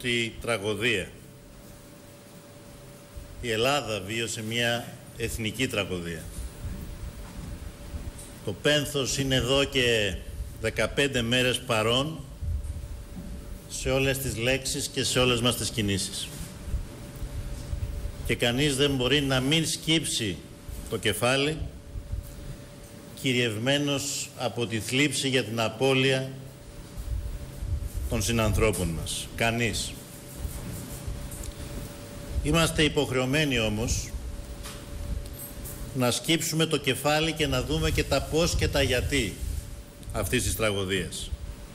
πρώτη τραγωδία. Η Ελλάδα βίωσε μια εθνική τραγωδία. Το πένθος είναι εδώ και 15 μέρες παρόν σε όλες τις λέξεις και σε όλες μας τις κινήσεις. Και κανείς δεν μπορεί να μην σκύψει το κεφάλι κυριευμένος από τη θλίψη για την απώλεια των συνανθρώπων μας. Κανείς. Είμαστε υποχρεωμένοι όμως να σκύψουμε το κεφάλι και να δούμε και τα πώς και τα γιατί αυτής της τραγωδίας.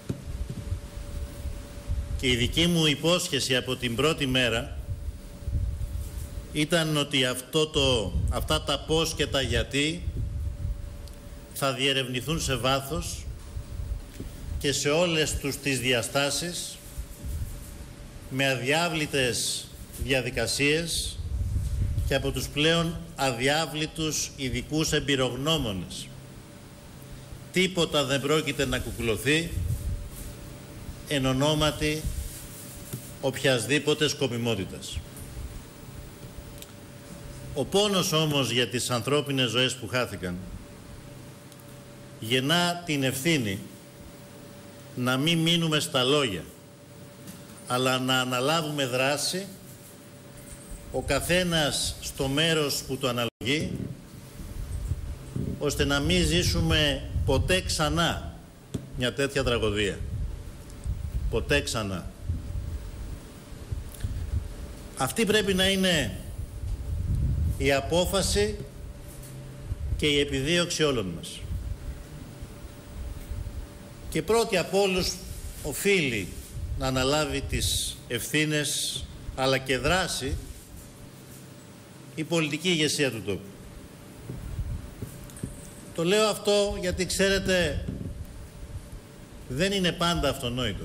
Και η δική μου υπόσχεση από την πρώτη μέρα ήταν ότι αυτά τα πώς και τα γιατί θα διερευνηθούν σε βάθος και σε όλες τους τις διαστάσεις με αδιάβλητες διαδικασίες και από τους πλέον αδιάβλητους ειδικούς εμπειρογνώμονες. Τίποτα δεν πρόκειται να κουκουλωθεί εν ονόματι οποιασδήποτε σκοπιμότητας. Ο πόνος όμως για τις ανθρώπινες ζωές που χάθηκαν γεννά την ευθύνη να μην μείνουμε στα λόγια, αλλά να αναλάβουμε δράση, ο καθένας στο μέρος που το αναλογεί, ώστε να μην ζήσουμε ποτέ ξανά μια τέτοια τραγωδία. Ποτέ ξανά. Αυτή πρέπει να είναι η απόφαση και η επιδίωξη όλων μας. Και πρώτη από όλους οφείλει να αναλάβει τις ευθύνες αλλά και δράση η πολιτική ηγεσία του τόπου. Το λέω αυτό γιατί ξέρετε δεν είναι πάντα αυτονόητο.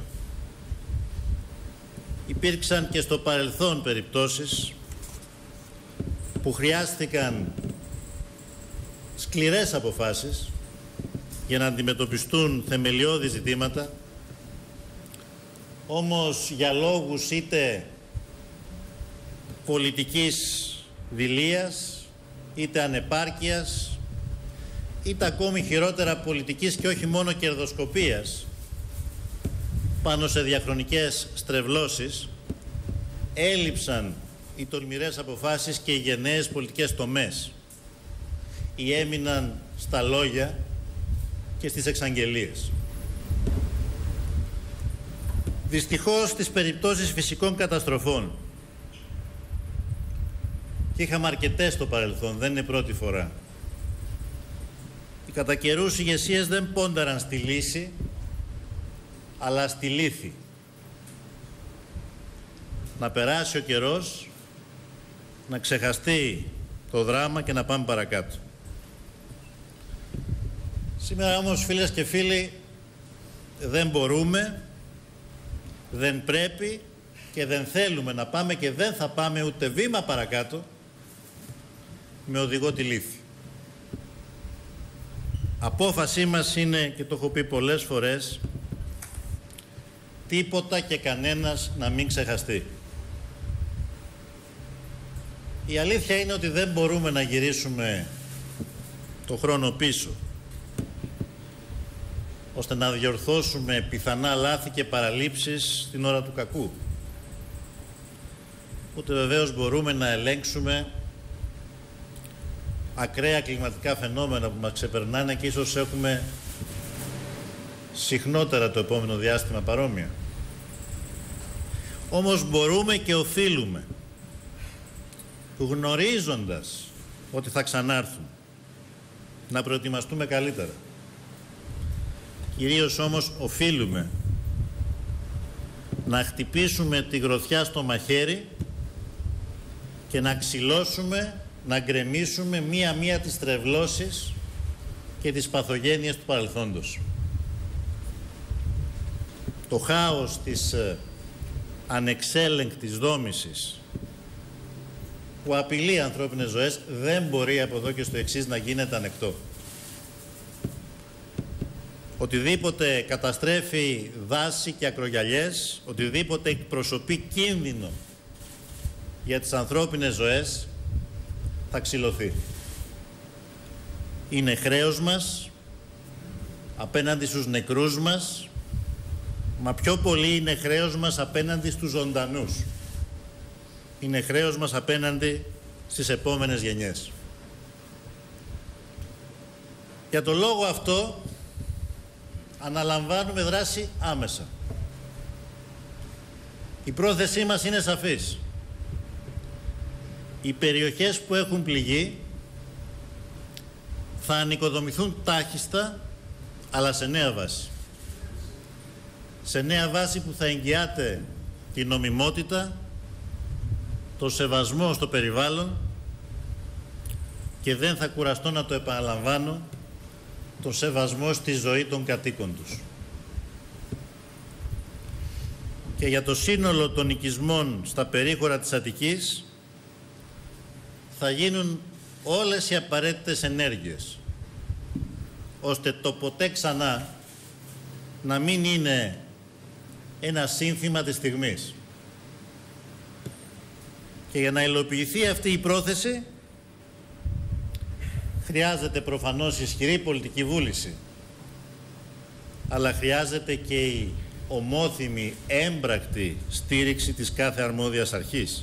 Υπήρξαν και στο παρελθόν περιπτώσεις που χρειάστηκαν σκληρές αποφάσεις για να αντιμετωπιστούν θεμελιώδη ζητήματα, όμως για λόγους είτε πολιτικής δειλίας, είτε ανεπάρκειας, είτε ακόμη χειρότερα πολιτικής και όχι μόνο κερδοσκοπίας πάνω σε διαχρονικές στρεβλώσεις, έλειψαν οι τολμηρές αποφάσεις και οι γενναίες πολιτικές τομές ή έμειναν στα λόγια και στις εξαγγελίες. Δυστυχώς στις περιπτώσεις φυσικών καταστροφών, και είχαμε αρκετές στο παρελθόν, δεν είναι πρώτη φορά, οι κατά καιρούς ηγεσίες δεν πόνταραν στη λύση αλλά στη λύθη. Να περάσει ο καιρός, να ξεχαστεί το δράμα και να πάμε παρακάτω. Σήμερα όμως, φίλες και φίλοι, δεν μπορούμε, δεν πρέπει και δεν θέλουμε να πάμε και δεν θα πάμε ούτε βήμα παρακάτω με οδηγό τη λύθη. Απόφασή μας είναι, και το έχω πει πολλές φορές, τίποτα και κανένας να μην ξεχαστεί. Η αλήθεια είναι ότι δεν μπορούμε να γυρίσουμε το χρόνο πίσω ώστε να διορθώσουμε πιθανά λάθη και παραλήψεις στην ώρα του κακού. Ούτε βεβαίως μπορούμε να ελέγξουμε ακραία κλιματικά φαινόμενα που μας ξεπερνάνε και ίσως έχουμε συχνότερα το επόμενο διάστημα παρόμοια. Όμως μπορούμε και οφείλουμε, γνωρίζοντας ότι θα ξανάρθουν, να προετοιμαστούμε καλύτερα. Κυρίως όμως οφείλουμε να χτυπήσουμε τη γροθιά στο μαχαίρι και να ξυλώσουμε, να γκρεμίσουμε μία-μία τις τρευλώσεις και τις παθογένειες του παρελθόντος. Το χάος της ανεξέλεγκτης δόμησης που απειλεί ανθρώπινες ζωές δεν μπορεί από εδώ και στο εξής να γίνεται ανεκτό. οτιδήποτε καταστρέφει δάση και ακρογιαλιές, οτιδήποτε εκπροσωπεί κίνδυνο για τις ανθρώπινες ζωές, θα ξυλωθεί. Είναι χρέος μας απέναντι στους νεκρούς μας, μα πιο πολύ είναι χρέος μας απέναντι στους ζωντανούς. Είναι χρέος μας απέναντι στις επόμενες γενιές. Για τον λόγο αυτό αναλαμβάνουμε δράση άμεσα. Η πρόθεσή μας είναι σαφής. Οι περιοχές που έχουν πληγεί θα ανοικοδομηθούν τάχιστα, αλλά σε νέα βάση. Σε νέα βάση που θα εγγυάται την νομιμότητα, το σεβασμό στο περιβάλλον και δεν θα κουραστώ να το επαναλαμβάνω, το σεβασμό στη ζωή των κατοίκων τους. Και για το σύνολο των οικισμών στα περίχωρα της Αττικής θα γίνουν όλες οι απαραίτητες ενέργειες, ώστε το ποτέ ξανά να μην είναι ένα σύνθημα της στιγμής. Και για να υλοποιηθεί αυτή η πρόθεση χρειάζεται προφανώς ισχυρή πολιτική βούληση, αλλά χρειάζεται και η ομόθυμη, έμπρακτη στήριξη της κάθε αρμόδιας αρχής.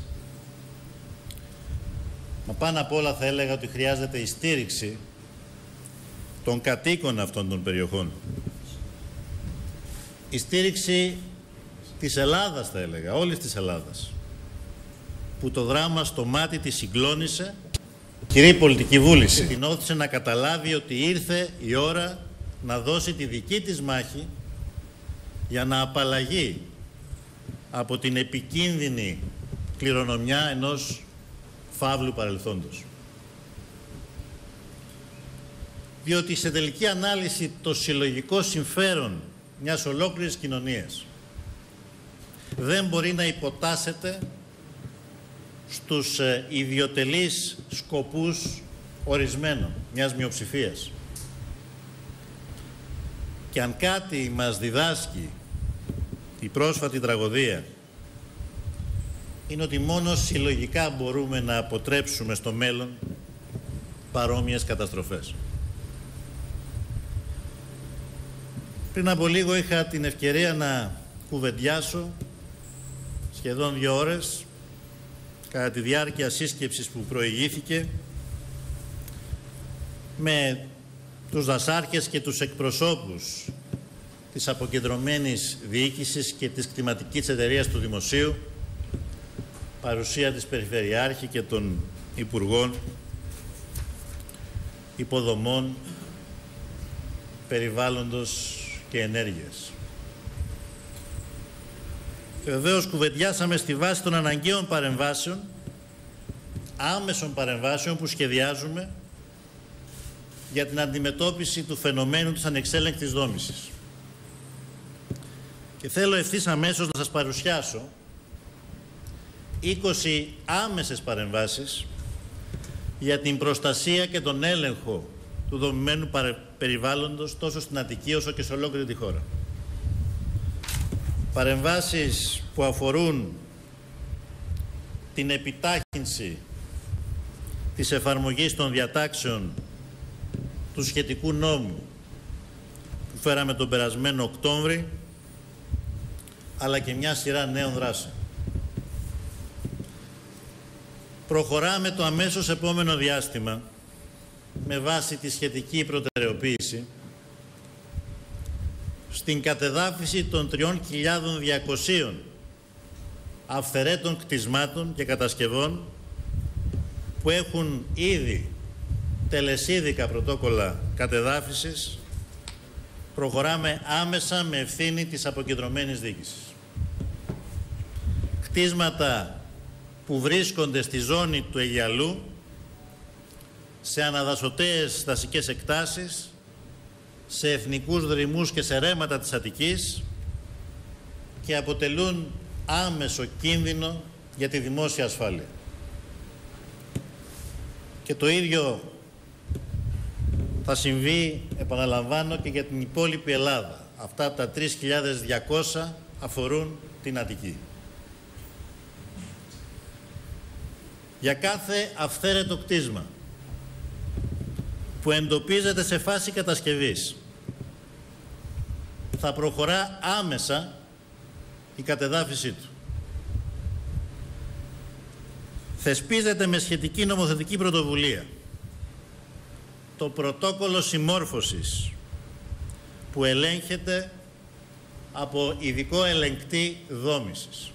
Μα πάνω απ' όλα θα έλεγα ότι χρειάζεται η στήριξη των κατοίκων αυτών των περιοχών. Η στήριξη της Ελλάδας, θα έλεγα, όλης της Ελλάδας, που το δράμα στο μάτι της συγκλώνησε, κυρία πολιτική βούληση, την όθησε να καταλάβει ότι ήρθε η ώρα να δώσει τη δική της μάχη για να απαλλαγεί από την επικίνδυνη κληρονομιά ενός φαύλου παρελθόντος. Διότι σε τελική ανάλυση το συλλογικό συμφέρον μιας ολόκληρης κοινωνίας δεν μπορεί να υποτάσσεται στους ιδιωτελείς σκοπούς ορισμένων, μιας μειοψηφίας. Και αν κάτι μας διδάσκει η πρόσφατη τραγωδία, είναι ότι μόνο συλλογικά μπορούμε να αποτρέψουμε στο μέλλον παρόμοιες καταστροφές. Πριν από λίγο είχα την ευκαιρία να κουβεντιάσω σχεδόν 2 ώρες κατά τη διάρκεια σύσκεψης που προηγήθηκε με τους δασάρχες και τους εκπροσώπους της αποκεντρωμένης διοίκησης και της κτηματικής εταιρείας του Δημοσίου, παρουσία της Περιφερειάρχη και των Υπουργών Υποδομών, Περιβάλλοντος και Ενέργειας. Και βεβαίως κουβεντιάσαμε στη βάση των αναγκαίων παρεμβάσεων, άμεσων παρεμβάσεων που σχεδιάζουμε για την αντιμετώπιση του φαινομένου της ανεξέλεγκτης δόμησης. Και θέλω ευθύς αμέσως να σας παρουσιάσω 20 άμεσες παρεμβάσεις για την προστασία και τον έλεγχο του δομημένου περιβάλλοντος τόσο στην Αττική όσο και σε ολόκληρη τη χώρα. Παρεμβάσεις που αφορούν την επιτάχυνση της εφαρμογής των διατάξεων του σχετικού νόμου που φέραμε τον περασμένο Οκτώβρη, αλλά και μια σειρά νέων δράσεων. Προχωράμε το αμέσως επόμενο διάστημα με βάση τη σχετική προτεραιοποίηση στην κατεδάφιση των 3.200 αυθαιρέτων κτισμάτων και κατασκευών που έχουν ήδη τελεσίδικα πρωτόκολλα κατεδάφισης. Προχωράμε άμεσα με ευθύνη της αποκεντρωμένης διοίκησης. Κτίσματα που βρίσκονται στη ζώνη του Αιγιαλού, σε αναδασωταίες δασικές εκτάσεις, σε εθνικούς δρυμούς και σε ρέματα της Αττικής και αποτελούν άμεσο κίνδυνο για τη δημόσια ασφάλεια. Και το ίδιο θα συμβεί, επαναλαμβάνω, και για την υπόλοιπη Ελλάδα. Αυτά τα 3.200 αφορούν την Αττική. Για κάθε αυθαίρετο κτίσμα που εντοπίζεται σε φάση κατασκευής, θα προχωρά άμεσα η κατεδάφιση του. Θεσπίζεται με σχετική νομοθετική πρωτοβουλία το πρωτόκολλο συμμόρφωσης που ελέγχεται από ειδικό ελεγκτή δόμησης.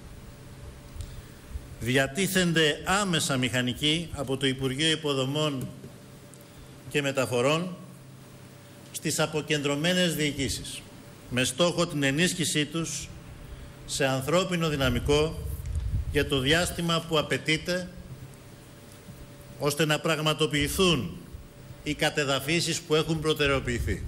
Διατίθενται άμεσα μηχανικοί από το Υπουργείο Υποδομών και Μεταφορών στις αποκεντρωμένες διοικήσεις, με στόχο την ενίσχυσή τους σε ανθρώπινο δυναμικό για το διάστημα που απαιτείται, ώστε να πραγματοποιηθούν οι κατεδαφίσεις που έχουν προτεραιοποιηθεί.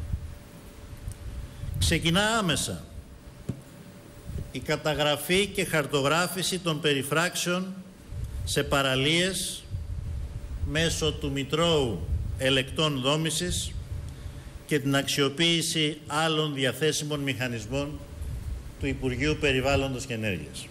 Ξεκινά άμεσα η καταγραφή και χαρτογράφηση των περιφράξεων σε παραλίες μέσω του Μητρώου Ελεκτών Δόμησης και την αξιοποίηση άλλων διαθέσιμων μηχανισμών του Υπουργείου Περιβάλλοντος και Ενέργειας.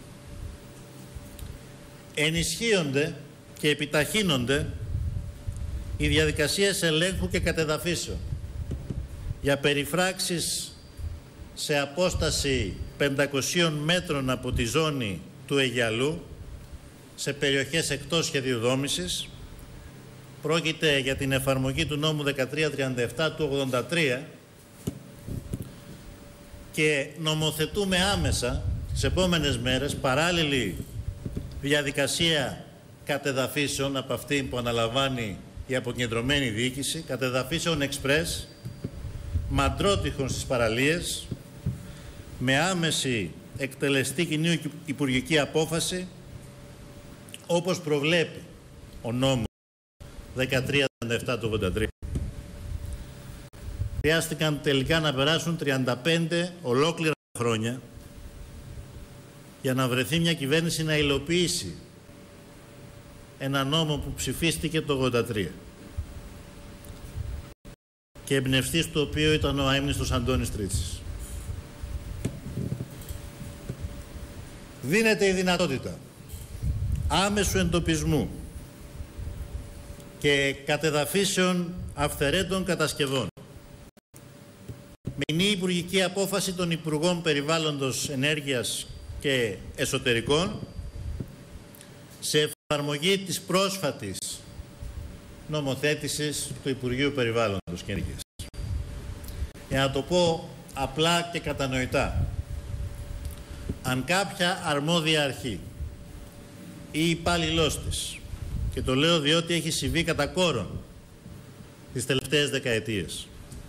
Ενισχύονται και επιταχύνονται οι διαδικασίες ελέγχου και κατεδαφίσεων για περιφράξεις σε απόσταση 500 μέτρων από τη ζώνη του Αιγιαλού σε περιοχές εκτός σχεδίου δόμησης. Πρόκειται για την εφαρμογή του νόμου 1337 του 83 και νομοθετούμε άμεσα τις επόμενες μέρες παράλληλη διαδικασία κατεδαφίσεων από αυτή που αναλαμβάνει η αποκεντρωμένη διοίκηση, κατεδαφίσεων εξπρές, μαντρότυχων στις παραλίες, με άμεση εκτελεστή κοινή υπουργική απόφαση, όπως προβλέπει ο νόμος 1337 του 83. Χρειάστηκαν τελικά να περάσουν 35 ολόκληρα χρόνια για να βρεθεί μια κυβέρνηση να υλοποιήσει ένα νόμο που ψηφίστηκε το 83 και εμπνευστής του οποίου ήταν ο αείμνηστος Αντώνης Τρίτσης. Δίνεται η δυνατότητα άμεσου εντοπισμού και κατεδαφίσεων αυθαιρέτων κατασκευών με κοινή υπουργική απόφαση των Υπουργών Περιβάλλοντος, Ενέργειας και Εσωτερικών σε εφαρμογή της πρόσφατης νομοθέτησης του Υπουργείου Περιβάλλοντος και Ενέργειας. Για να το πω απλά και κατανοητά, αν κάποια αρμόδια αρχή ή υπάλληλός της, και το λέω διότι έχει συμβεί κατά κόρον τις τελευταίες δεκαετίες,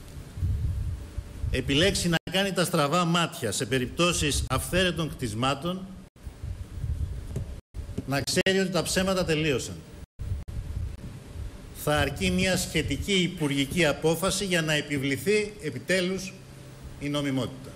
επιλέξει να κάνει τα στραβά μάτια σε περιπτώσεις αυθαίρετων κτισμάτων, να ξέρει ότι τα ψέματα τελείωσαν. Θα αρκεί μια σχετική υπουργική απόφαση για να επιβληθεί επιτέλους η νομιμότητα.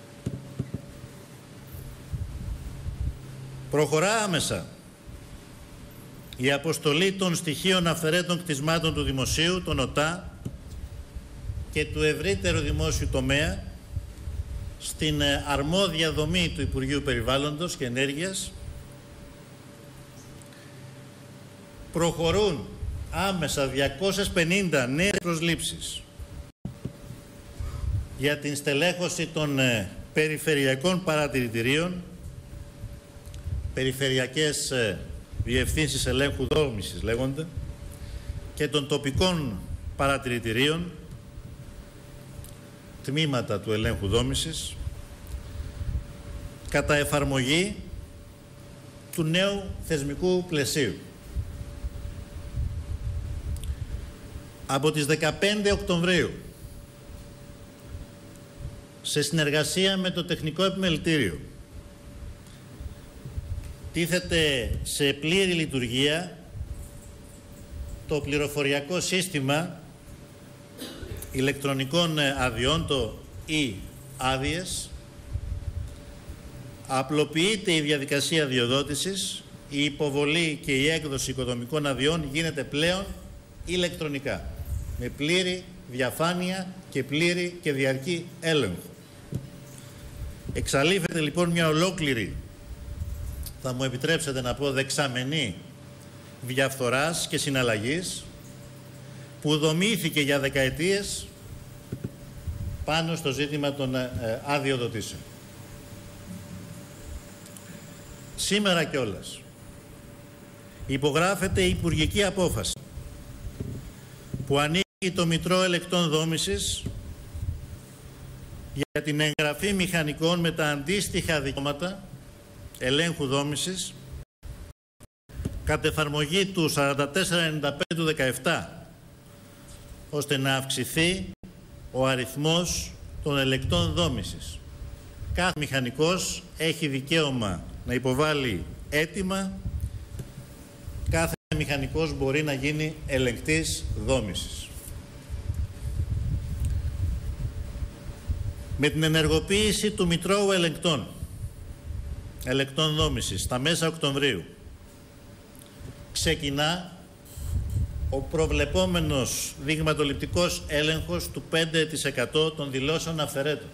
Προχωρά άμεσα η αποστολή των στοιχείων αυθαιρέτων κτισμάτων του Δημοσίου, των ΟΤΑ και του ευρύτερου δημόσιου τομέα στην αρμόδια δομή του Υπουργείου Περιβάλλοντος και Ενέργειας. Προχωρούν άμεσα 250 νέες προσλήψεις για την στελέχωση των περιφερειακών παρατηρητηρίων, περιφερειακές διευθύνσεις ελέγχου δόμησης λέγονται, και των τοπικών παρατηρητηρίων, τμήματα του ελέγχου δόμησης, κατά εφαρμογή του νέου θεσμικού πλαισίου. Από τις 15 Οκτωβρίου, σε συνεργασία με το Τεχνικό Επιμελητήριο, τίθεται σε πλήρη λειτουργία το πληροφοριακό σύστημα ηλεκτρονικών αδειών, το e-άδειες. Απλοποιείται η διαδικασία αδειοδότησης, η υποβολή και η έκδοση οικοδομικών αδειών γίνεται πλέον ηλεκτρονικά. με πλήρη διαφάνεια και πλήρη και διαρκή έλεγχο. Εξαλείφεται λοιπόν μια ολόκληρη, θα μου επιτρέψετε να πω, δεξαμενή διαφθοράς και συναλλαγής που δομήθηκε για δεκαετίες πάνω στο ζήτημα των αδειοδοτήσεων. Σήμερα κιόλας υπογράφεται η υπουργική απόφαση που ανοίγει το Μητρό Ελεκτών Δόμησης για την εγγραφή μηχανικών με τα αντίστοιχα δικαιώματα ελέγχου δόμησης κατ' εφαρμογή του 4495 του 17, ώστε να αυξηθεί ο αριθμός των ελεκτών δόμησης. Κάθε μηχανικός έχει δικαίωμα να υποβάλει αίτημα, κάθε μηχανικός μπορεί να γίνει ελεγκτής δόμησης. Με την ενεργοποίηση του Μητρώου Ελεκτών Δόμησης στα μέσα Οκτωβρίου ξεκινά ο προβλεπόμενος δειγματοληπτικός έλεγχος του 5% των δηλώσεων αυθαιρέτων.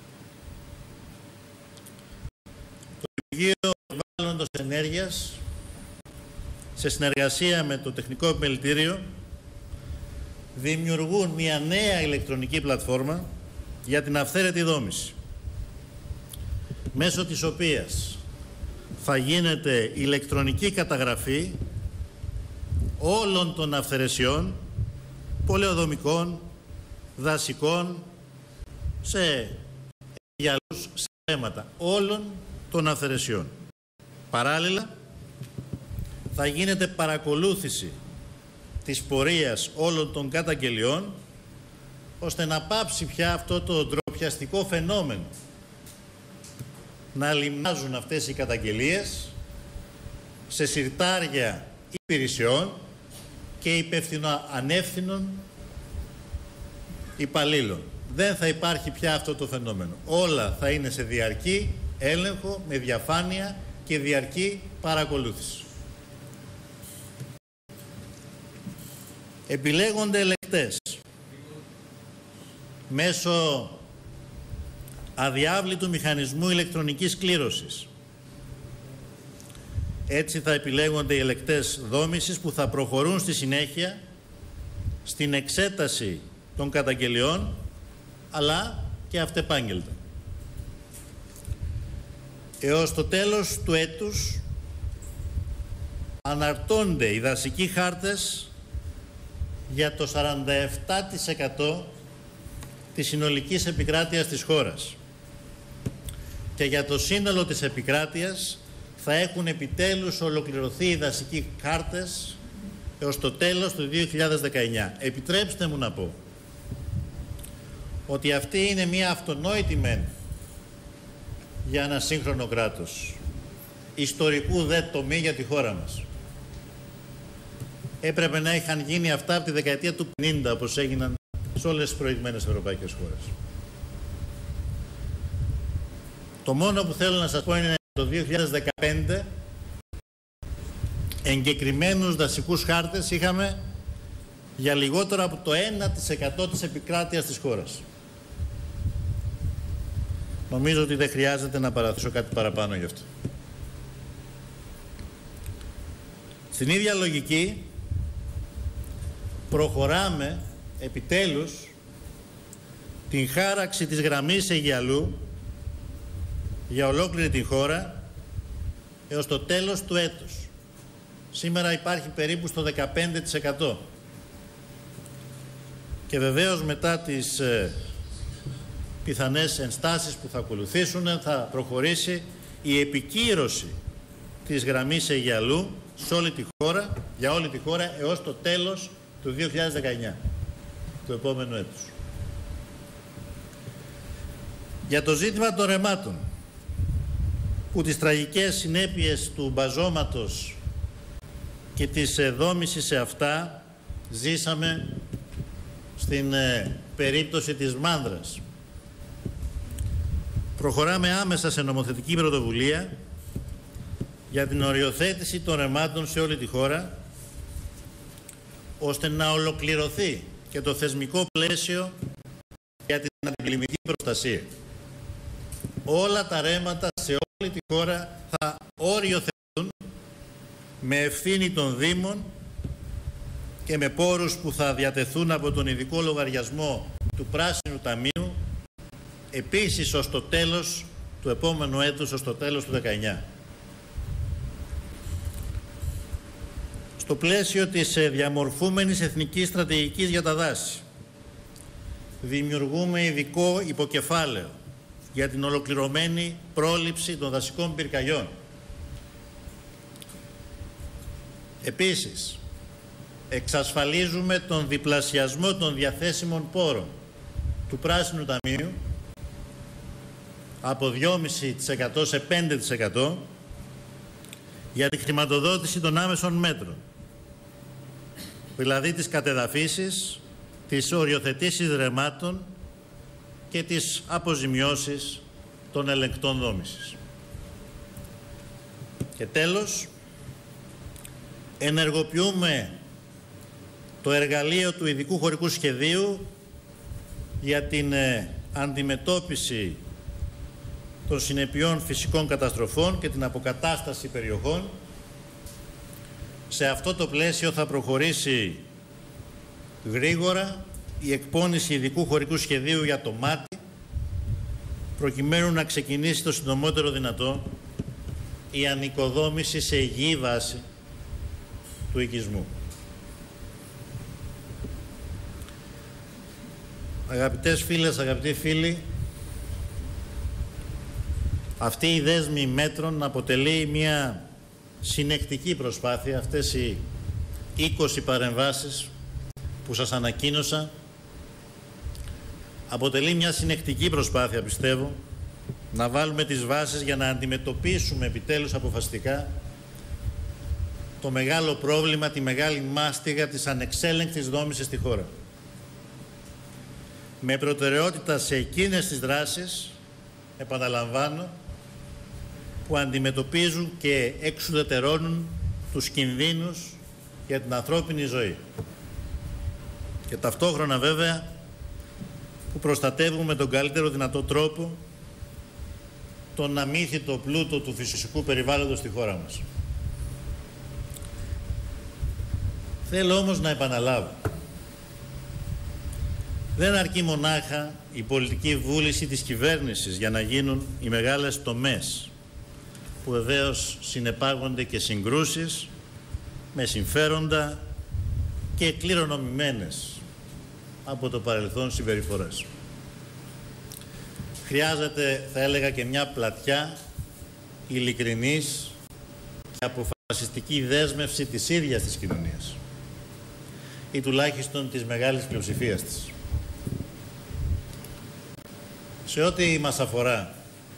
Το Υπουργείο Περιβάλλοντος Ενέργειας, σε συνεργασία με το Τεχνικό Επιμελητήριο, δημιουργούν μια νέα ηλεκτρονική πλατφόρμα για την αυθαίρετη δόμηση, μέσω της οποίας θα γίνεται ηλεκτρονική καταγραφή όλων των αυθαιρεσιών, πολεοδομικών, δασικών, σε γυαλούς, σε θέματα όλων των αυθαιρεσιών. Παράλληλα, θα γίνεται παρακολούθηση της πορείας όλων των καταγγελιών, ώστε να πάψει πια αυτό το ντροπιαστικό φαινόμενο να λιμνάζουν αυτές οι καταγγελίες σε συρτάρια υπηρεσιών και υπεύθυνο-ανεύθυνων υπαλλήλων. Δεν θα υπάρχει πια αυτό το φαινόμενο. Όλα θα είναι σε διαρκή έλεγχο, με διαφάνεια και διαρκή παρακολούθηση. Επιλέγονται ελεγκτές μέσω αδιάβλητου μηχανισμού ηλεκτρονικής κλήρωσης. Έτσι θα επιλέγονται οι ελεγκτές δόμησης που θα προχωρούν στη συνέχεια στην εξέταση των καταγγελιών, αλλά και αυτεπάγγελτα. Έως το τέλος του έτους αναρτώνται οι δασικοί χάρτες για το 47% της συνολικής επικράτειας της χώρας. Και για το σύνολο της επικράτειας θα έχουν επιτέλους ολοκληρωθεί οι δασικοί χάρτες έως το τέλος του 2019. Επιτρέψτε μου να πω ότι αυτή είναι μια αυτονόητη μεν για ένα σύγχρονο κράτος, ιστορικού δε τομή για τη χώρα μας. Έπρεπε να είχαν γίνει αυτά από τη δεκαετία του 50, όπως έγιναν σε όλες τις προηγμένες ευρωπαϊκές χώρες. Το μόνο που θέλω να σας πω είναι το 2015 εγκεκριμένους δασικούς χάρτες είχαμε για λιγότερο από το 1% της επικράτειας της χώρας. Νομίζω ότι δεν χρειάζεται να παραθέσω κάτι παραπάνω γι' αυτό. Στην ίδια λογική προχωράμε επιτέλους την χάραξη της γραμμής Αιγιαλού για ολόκληρη την χώρα έως το τέλος του έτους. Σήμερα υπάρχει περίπου στο 15%. Και βεβαίως μετά τις πιθανές ενστάσεις που θα ακολουθήσουν θα προχωρήσει η επικύρωση της γραμμής Αιγιαλού σε όλη τη χώρα, για όλη τη χώρα έως το τέλος του 2019, του επόμενου έτους. Για το ζήτημα των ρεμάτων, που τις τραγικές συνέπειες του μπαζώματος και της δόμησης σε αυτά ζήσαμε στην περίπτωση της Μάνδρας. Προχωράμε άμεσα σε νομοθετική πρωτοβουλία για την οριοθέτηση των ρεμάτων σε όλη τη χώρα, ώστε να ολοκληρωθεί και το θεσμικό πλαίσιο για την αντιπλημμυρική προστασία. Όλα τα ρέματα σε όλη τη χώρα θα οριοθετηθούν με ευθύνη των Δήμων και με πόρους που θα διατεθούν από τον ειδικό λογαριασμό του Πράσινου Ταμείου, επίσης ως το τέλος του επόμενου έτους, ως το τέλος του 19. Στο πλαίσιο της διαμορφούμενης εθνικής στρατηγικής για τα δάση, δημιουργούμε ειδικό υποκεφάλαιο για την ολοκληρωμένη πρόληψη των δασικών πυρκαγιών. Επίσης, εξασφαλίζουμε τον διπλασιασμό των διαθέσιμων πόρων του Πράσινου Ταμείου από 2,5% σε 5% για τη χρηματοδότηση των άμεσων μέτρων, δηλαδή τις κατεδαφίσεις, τις οριοθετήσεις ρεμάτων και τις αποζημιώσεις των ελεγκτών δόμησης. Και τέλος, ενεργοποιούμε το εργαλείο του ειδικού χωρικού σχεδίου για την αντιμετώπιση των συνεπειών φυσικών καταστροφών και την αποκατάσταση περιοχών. Σε αυτό το πλαίσιο θα προχωρήσει γρήγορα η εκπόνηση ειδικού χωρικού σχεδίου για το Μάτι, προκειμένου να ξεκινήσει το συντομότερο δυνατό η ανοικοδόμηση σε υγιή βάση του οικισμού. Αγαπητές φίλες, αγαπητοί φίλοι, αυτή η δέσμη μέτρων αποτελεί μια συνεκτική προσπάθεια. Αυτές οι 20 παρεμβάσεις που σας ανακοίνωσα αποτελεί μια συνεκτική προσπάθεια, πιστεύω, να βάλουμε τις βάσεις για να αντιμετωπίσουμε επιτέλους αποφασιστικά το μεγάλο πρόβλημα, τη μεγάλη μάστιγα της ανεξέλεγκτης δόμησης στη χώρα. Με προτεραιότητα σε εκείνες τις δράσεις, επαναλαμβάνω, που αντιμετωπίζουν και εξουδετερώνουν τους κινδύνους για την ανθρώπινη ζωή. Και ταυτόχρονα βέβαια που προστατεύουμε με τον καλύτερο δυνατό τρόπο τον αμύθιτο πλούτο του φυσικού περιβάλλοντος στη χώρα μας. Θέλω όμως να επαναλάβω. Δεν αρκεί μονάχα η πολιτική βούληση της κυβέρνησης για να γίνουν οι μεγάλες τομές, που βεβαίως συνεπάγονται και συγκρούσεις με συμφέροντα και κληρονομημένες από το παρελθόν συμπεριφορές. Χρειάζεται, θα έλεγα, και μια πλατιά ειλικρινής και αποφασιστική δέσμευση της ίδιας της κοινωνίας, ή τουλάχιστον της μεγάλης πλειοψηφίας της. Σε ό,τι μας αφορά,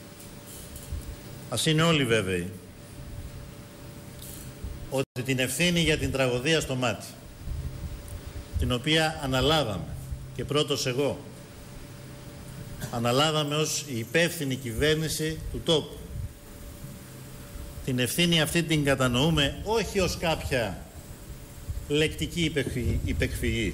ας είναι όλοι βέβαιοι ότι την ευθύνη για την τραγωδία στο Μάτι, την οποία αναλάβαμε και πρώτος εγώ, αναλάβαμε ως η υπεύθυνη κυβέρνηση του τόπου, την ευθύνη αυτή την κατανοούμε όχι ως κάποια λεκτική υπεκφυγή,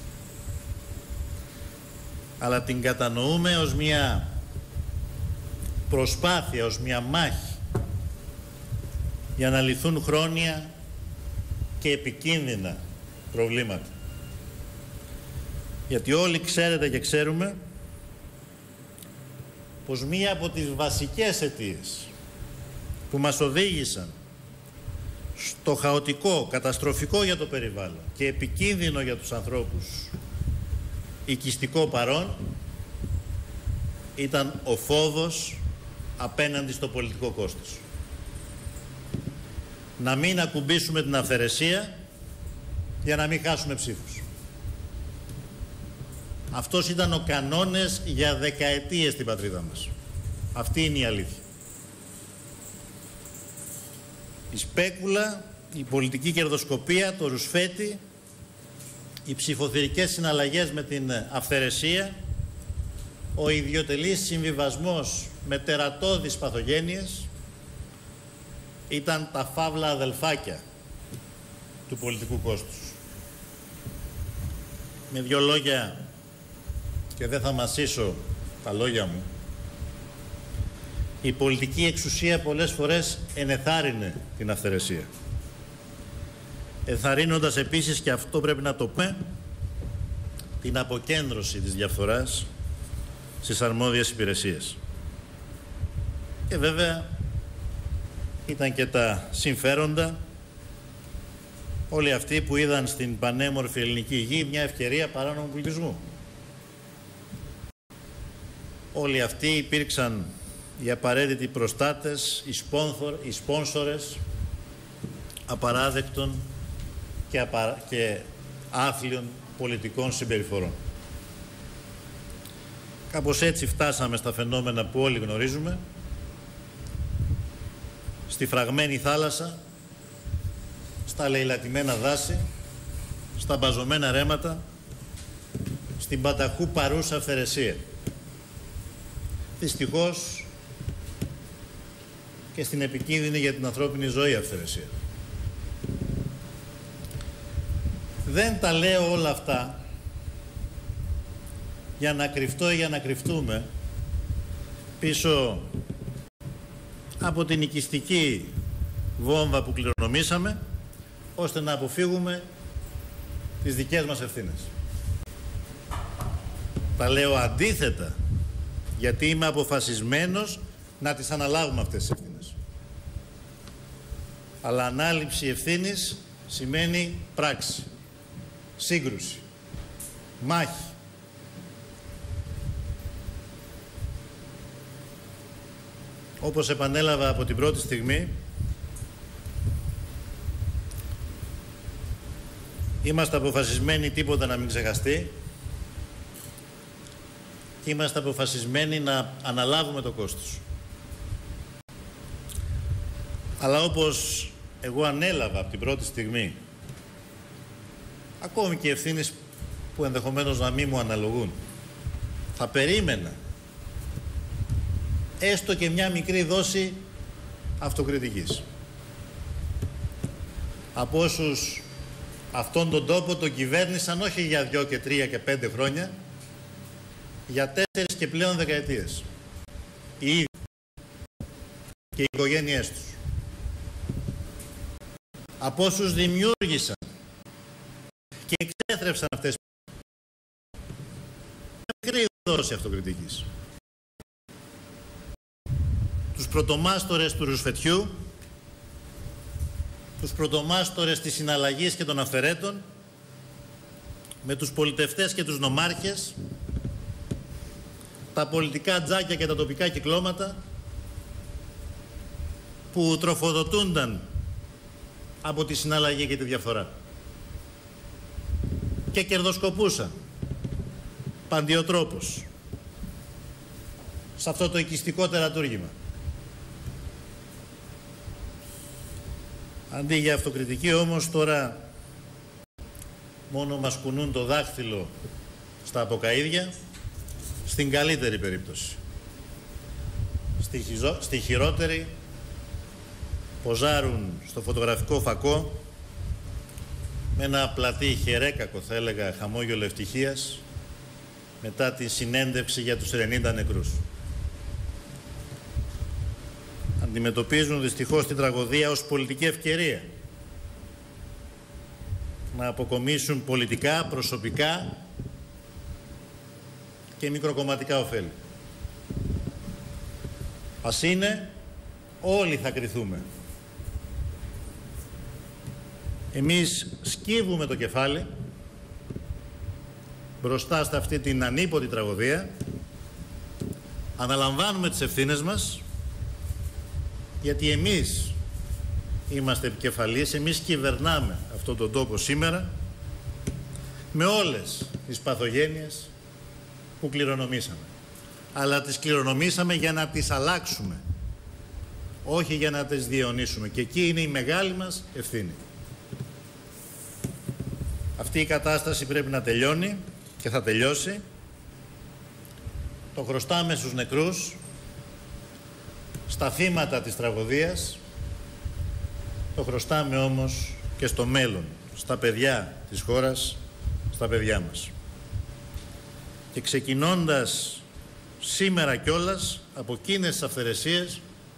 αλλά την κατανοούμε ως μια προσπάθεια, ως μια μάχη για να λυθούν χρόνια και επικίνδυνα προβλήματα. Γιατί όλοι ξέρετε και ξέρουμε πως μία από τις βασικές αιτίες που μας οδήγησαν στο χαοτικό, καταστροφικό για το περιβάλλον και επικίνδυνο για τους ανθρώπους οικιστικό παρόν ήταν ο φόβος απέναντι στο πολιτικό κόστος. Να μην ακουμπήσουμε την αυθαιρεσία για να μην χάσουμε ψήφους. Αυτός ήταν ο κανόνες για δεκαετίες στην πατρίδα μας. Αυτή είναι η αλήθεια. Η σπέκουλα, η πολιτική κερδοσκοπία, το ρουσφέτη, οι ψηφοθυρικές συναλλαγές με την αυθαιρεσία, ο ιδιωτελής συμβιβασμός με τερατώδεις παθογένειες ήταν τα φαύλα αδελφάκια του πολιτικού κόστους. Με δύο λόγια, και δεν θα μασίσω τα λόγια μου, η πολιτική εξουσία πολλές φορές ενεθάρρυνε την αυθαιρεσία. Ενθαρρύνοντας επίσης, και αυτό πρέπει να το πούμε, την αποκέντρωση της διαφθοράς στις αρμόδιες υπηρεσίες. Και βέβαια ήταν και τα συμφέροντα όλοι αυτοί που είδαν στην πανέμορφη ελληνική γη μια ευκαιρία παράνομου πληθυσμού. Όλοι αυτοί υπήρξαν οι απαραίτητοι προστάτες, οι σπόνσορες απαράδεκτων και άθλιων πολιτικών συμπεριφορών. Κάπως έτσι φτάσαμε στα φαινόμενα που όλοι γνωρίζουμε, στη φραγμένη θάλασσα, στα λαιλατημένα δάση, στα μπαζωμένα ρέματα, στην πανταχού παρούσα αυθαιρεσία. Δυστυχώς και στην επικίνδυνη για την ανθρώπινη ζωή αυθαιρεσία. Δεν τα λέω όλα αυτά για να κρυφτώ ή για να κρυφτούμε πίσω από την οικιστική βόμβα που κληρονομήσαμε, ώστε να αποφύγουμε τις δικές μας ευθύνες. Τα λέω αντίθετα, γιατί είμαι αποφασισμένος να τις αναλάβουμε αυτές τις ευθύνες. Αλλά ανάληψη ευθύνης σημαίνει πράξη, σύγκρουση, μάχη. Όπως επανέλαβα από την πρώτη στιγμή, είμαστε αποφασισμένοι τίποτα να μην ξεχαστεί και είμαστε αποφασισμένοι να αναλάβουμε το κόστος. Αλλά όπως εγώ ανέλαβα από την πρώτη στιγμή, ακόμη και ευθύνες που ενδεχομένως να μην μου αναλογούν, θα περίμενα έστω και μια μικρή δόση αυτοκριτικής από όσους αυτόν τον τόπο τον κυβέρνησαν όχι για 2 και 3 και 5 χρόνια, για 4 και πλέον δεκαετίες. Οι ίδιοι και οι οικογένειές τους. Από όσους δημιούργησαν και εξέθρεψαν αυτές μια μικρή δόση αυτοκριτικής. Τους πρωτομάστορες του ρουσφετιού, τους πρωτομάστορες της συναλλαγής και των αφαιρέτων, με τους πολιτευτές και τους νομάρχες, τα πολιτικά τζάκια και τα τοπικά κυκλώματα που τροφοδοτούνταν από τη συναλλαγή και τη διαφθορά και κερδοσκοπούσαν παντιοτρόπως σε αυτό το οικιστικό τερατούργημα. Αντί για αυτοκριτική όμως τώρα μόνο μας κουνούν το δάχτυλο στα αποκαΐδια, στην καλύτερη περίπτωση. Στη χειρότερη ποζάρουν στο φωτογραφικό φακό με ένα πλατή χερέκακο, θα έλεγα, χαμόγελο ευτυχίας μετά τη συνέντευξη για τους 90 νεκρούς. Αντιμετωπίζουν δυστυχώς την τραγωδία ως πολιτική ευκαιρία να αποκομίσουν πολιτικά, προσωπικά και μικροκομματικά ωφέλη. Ας είναι, όλοι θα κριθούμε. Εμείς σκύβουμε το κεφάλι μπροστά σε αυτή την ανίποτη τραγωδία, αναλαμβάνουμε τις ευθύνες μας, γιατί εμείς είμαστε επικεφαλείς, εμείς κυβερνάμε αυτόν τον τόπο σήμερα με όλες τις παθογένειες που κληρονομήσαμε. Αλλά τις κληρονομήσαμε για να τις αλλάξουμε, όχι για να τις διαιωνίσουμε. Και εκεί είναι η μεγάλη μας ευθύνη. Αυτή η κατάσταση πρέπει να τελειώνει και θα τελειώσει. Το χρωστάμε στους νεκρούς, στα θύματα της τραγωδίας, το χρωστάμε όμως και στο μέλλον, στα παιδιά της χώρας, στα παιδιά μας. και ξεκινώντας σήμερα κιόλας από εκείνες τις αυθαιρεσίες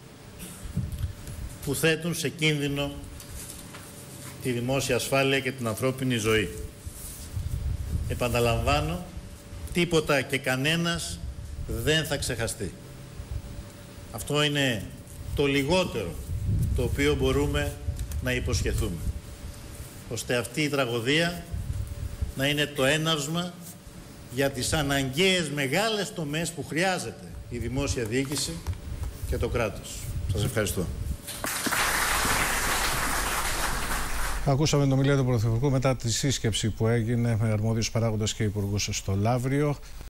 που θέτουν σε κίνδυνο τη δημόσια ασφάλεια και την ανθρώπινη ζωή. Επαναλαμβάνω, τίποτα και κανένας δεν θα ξεχαστεί. Αυτό είναι το λιγότερο το οποίο μπορούμε να υποσχεθούμε, ώστε αυτή η τραγωδία να είναι το έναυσμα για τις αναγκαίες μεγάλες τομές που χρειάζεται η δημόσια διοίκηση και το κράτος. Σας ευχαριστώ. Ακούσαμε την ομιλία του Πρωθυπουργού μετά τη σύσκεψη που έγινε με αρμόδιους παράγοντες και υπουργούς στο Λαύριο.